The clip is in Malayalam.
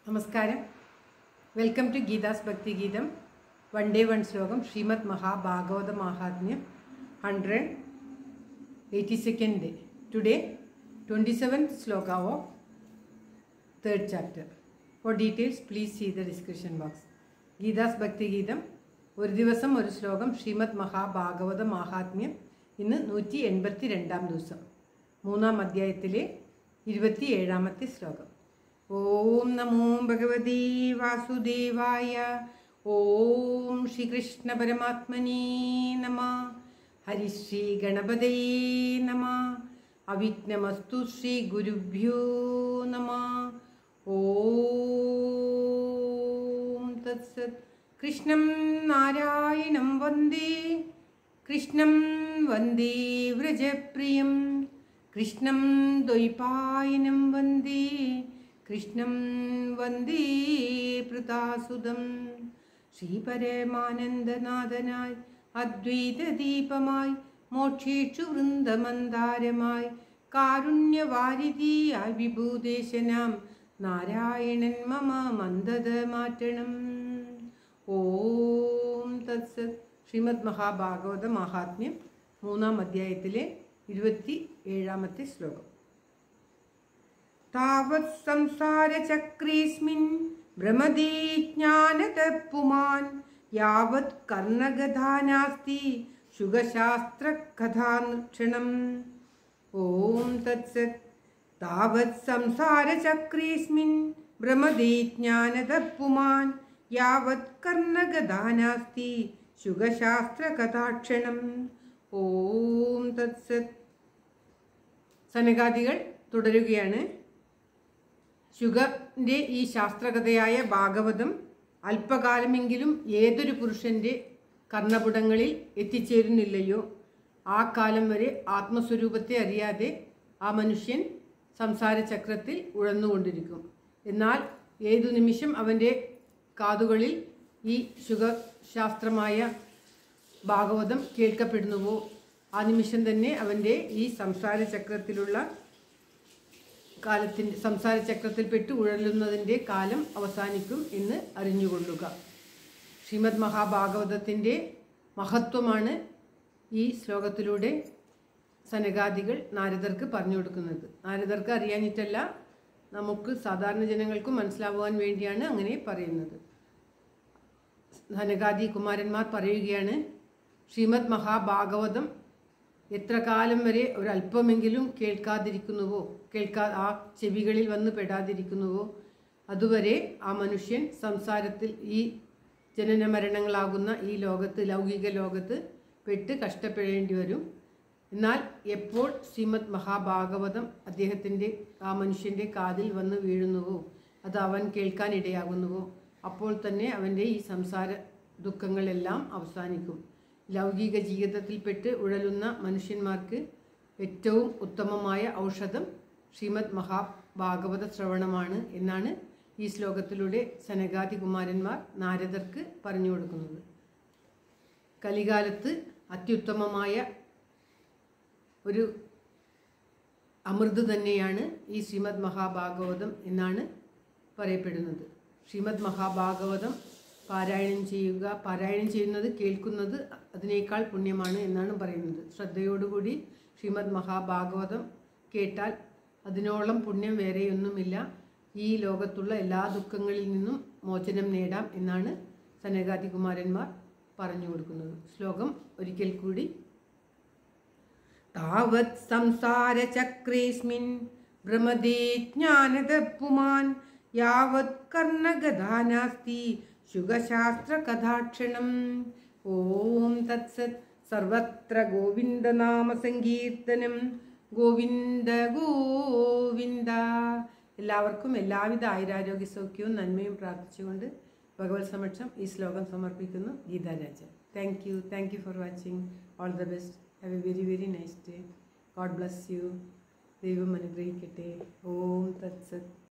നമസ്കാരം. വെൽക്കം ടു ഗീതാസ് ഭക്തി ഗീതം. വൺ ഡേ വൺ ശ്ലോകം. ശ്രീമദ് മഹാഭാഗവത മഹാത്മ്യം 182nd day. Today 27th sloka of 3rd chapter. For details please see the description box. Geetha's ഭക്തി ഗീതം ഒരു ദിവസം ഒരു ശ്ലോകം. ശ്രീമദ് മഹാഭാഗവത മഹാത്മ്യം. ഇന്ന് 182ാം ദിവസം. 3ാം അധ്യായത്തിലെ 27ാമത്തെ ശ്ലോകം. ഓം നമോ ഭഗവതേ വാസുദേവായ. ഓം ശ്രീകൃഷ്ണ പരമാത്മനേ നമഃ. ഹരിശ്രീ ഗണപതയേ നമഃ. അവിഘ്നമസ്തു ശ്രീ ഗുരുഭ്യോ നമഃ. ഓം തത്സത്. കൃഷ്ണം നാരായണം വന്ദേ. കൃഷ്ണം വന്ദേ വ്രജപ്രിയം. കൃഷ്ണം ദ്വൈപായനം വന്ദേ. കൃഷ്ണം വന്ദേ പൃഥാസുതം. ശ്രീപരമാനന്ദനാഥനായി അദ്വൈതദീപമായി മോക്ഷേഷു വൃന്ദമന്ദാരമായി കാരുണ്യവാരിധിയായി വിഭൂദേശനാം നാരായണൻ മമ മന്ദത മാറ്റണം. ഓം തത്സത്. ശ്രീമദ് മഹാഭാഗവത മഹാത്മ്യം 3ാം അധ്യായത്തിലെ 27ാമത്തെ ശ്ലോകം. താവത് സംസാരചക്രേസ്മിൻ ഭ്രമതി ജ്ഞാനതപുമാൻ യാവത് കർണഗധാനാസ്തി ശുഗശാസ്ത്രകഥാനുക്ഷണം. ഓം തത്സത്. താവത് സംസാരചക്രേസ്മിൻ ഭ്രമതി ജ്ഞാനതപുമാൻ യാവത് കർണഗധാനാസ്തി ശുഗശാസ്ത്രകഥാക്ഷണം. ഓം തത്സത്. സനകാദികൾ തുടരുകയാണ്. ശുഗന്റെ ഈ ശാസ്ത്രകഥയായ ഭാഗവതം അല്പകാലമെങ്കിലും ഏതൊരു പുരുഷന്റെ കർണപുടങ്ങളിൽ എത്തിച്ചേരുന്നില്ലയോ ആ കാലം വരെ ആത്മസ്വരൂപത്തെ അറിയാതെ ആ മനുഷ്യൻ സംസാരചക്രത്തിൽ ഉഴന്നുകൊണ്ടിരിക്കും. എന്നാൽ ഏതു നിമിഷം അവൻ്റെ കാതുകളിൽ ഈ ശുഗശാസ്ത്രമായ ഭാഗവതം കേൾക്കപ്പെടുന്നുവോ ആ നിമിഷം തന്നെ അവൻ്റെ ഈ സംസാരചക്രത്തിലുള്ള സംസാരചക്രത്തിൽപ്പെട്ട് ഉഴലുന്നതിൻ്റെ കാലം അവസാനിക്കും എന്ന് അറിഞ്ഞുകൊള്ളുക. ശ്രീമദ് മഹാഭാഗവതത്തിൻ്റെ മഹത്വമാണ് ഈ ശ്ലോകത്തിലൂടെ സനകാദികൾ നാരദർക്ക് പറഞ്ഞു കൊടുക്കുന്നത്. നാരദർക്ക് അറിയാഞ്ഞിട്ടല്ല, നമുക്ക് സാധാരണ ജനങ്ങൾക്കും മനസ്സിലാവുവാൻ വേണ്ടിയാണ് അങ്ങനെ പറയുന്നത്. സനകാദി കുമാരന്മാർ പറയുകയാണ്, ശ്രീമദ് മഹാഭാഗവതം എത്ര കാലം വരെ ഒരല്പമെങ്കിലും കേൾക്കാതിരിക്കുന്നുവോ, ആ ചെവികളിൽ വന്ന് പെടാതിരിക്കുന്നുവോ അതുവരെ ആ മനുഷ്യൻ സംസാരത്തിൽ ഈ ജനന മരണങ്ങളാകുന്ന ഈ ലോകത്ത്, ലൗകിക ലോകത്ത് പെട്ട് കഷ്ടപ്പെടേണ്ടി വരും. എന്നാൽ എപ്പോൾ ശ്രീമദ് മഹാഭാഗവതം അദ്ദേഹത്തിൻ്റെ ആ മനുഷ്യൻ്റെ കാതിൽ വന്ന് വീഴുന്നുവോ, അത് അവൻ കേൾക്കാനിടയാകുന്നുവോ അപ്പോൾ തന്നെ അവൻ്റെ ഈ സംസാര ദുഃഖങ്ങളെല്ലാം അവസാനിക്കും. ലൗകിക ജീവിതത്തിൽപ്പെട്ട് ഉഴലുന്ന മനുഷ്യന്മാർക്ക് ഏറ്റവും ഉത്തമമായ ഔഷധം ശ്രീമദ് മഹാഭാഗവത ശ്രവണമാണ് എന്നാണ് ഈ ശ്ലോകത്തിലൂടെ സനകാദി കുമാരന്മാർ നാരദർക്ക് പറഞ്ഞു കൊടുക്കുന്നത്. കലികാലത്ത് അത്യുത്തമമായ ഒരു അമൃത് തന്നെയാണ് ഈ ശ്രീമദ് മഹാഭാഗവതം എന്നാണ് പറയപ്പെടുന്നത്. ശ്രീമദ് മഹാഭാഗവതം പാരായണം ചെയ്യുന്നത് കേൾക്കുന്നത് അതിനേക്കാൾ പുണ്യമാണ് എന്നാണ് പറയുന്നത്. ശ്രദ്ധയോടുകൂടി ശ്രീമദ് മഹാഭാഗവതം കേട്ടാൽ അതിനോളം പുണ്യം വേറെയൊന്നുമില്ല. ഈ ലോകത്തുള്ള എല്ലാ ദുഃഖങ്ങളിൽ നിന്നും മോചനം നേടാം എന്നാണ് സനകാദി കുമാരന്മാർ പറഞ്ഞു കൊടുക്കുന്നത്. ശ്ലോകം ഒരിക്കൽ കൂടി. താവത് സംസാരചക്രേസ്മിൻ ഭ്രമതി ജ്ഞാനതപുമാൻ യാവത് കർണഗധാനാസ്തി ശുഗശാസ്ത്രകഥാക്ഷണം. ഓം തത്സത്. സർവത്ര ഗോവിന്ദനാമ സങ്കീർത്തനം. ഗോവിന്ദ ഗോവിന്ദ. എല്ലാവർക്കും എല്ലാവിധ ആയുരാരോഗ്യ സൗഖ്യവും നന്മയും പ്രാർത്ഥിച്ചുകൊണ്ട് ഭഗവത് സമക്ഷം ഈ ശ്ലോകം സമർപ്പിക്കുന്നു. Geetharajan. Thank you for watching. All the best. Have a very very nice day. God bless you. ദൈവം അനുഗ്രഹിക്കട്ടെ. ഓം തത്സത്.